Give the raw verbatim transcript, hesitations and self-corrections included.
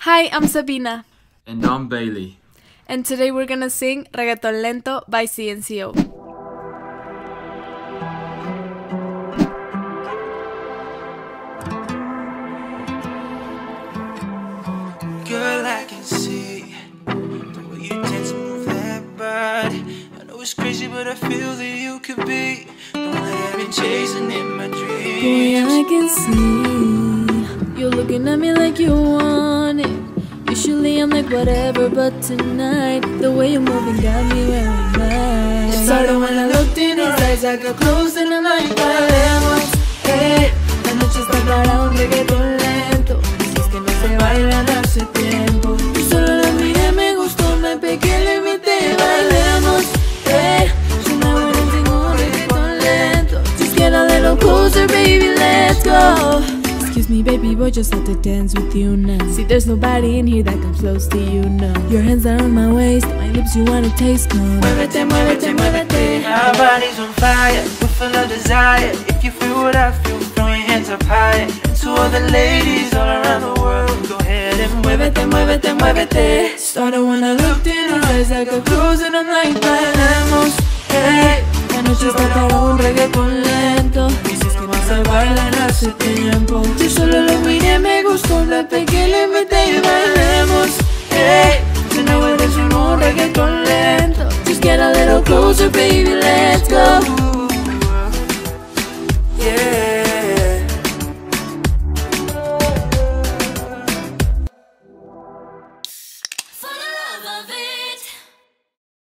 Hi, I'm Sabina. And I'm Bailey. And today we're gonna sing Reggaetón Lento by C N C O. Girl, I can see the way you tend to move that body. I know it's crazy, but I feel that you could be the one that I've been chasing in my dreams. Boy, I can see you're looking at me like you want it. Usually I'm like whatever, but tonight the way you're moving got me where I'm at. It started when I looked in his eyes, I got close and I'm like, bailemos. Hey, la noche está para un reggaetón lento. Si es que no se bailan hace tiempo. Yo solo la miré, me gustó, me pegué, le invité, bailemos. Hey, tonight we're dancing un reggaetón lento. Just get a little closer, baby, let's go. Excuse me, baby boy, just have to dance with you now. See, there's nobody in here that comes close to you now. Your hands are on my waist, my lips you wanna taste. Come, muévete, muévete, muévete. Our body's on fire, we're full of desire. If you feel what I feel, throw your hands up high. And to all the ladies all around the world, go ahead and muévete, muévete, muévete. Started when I looked in her eyes, I got close and I'm like, bailemos. Hey, la noche está para un reggaetón lento. Se bailan hace tiempo. Yo solo lo miré, me gustó, la pegué, le metí y bailemos. Hey, tonight we're dancing un reggaetón lento. Just get a little closer, baby, let's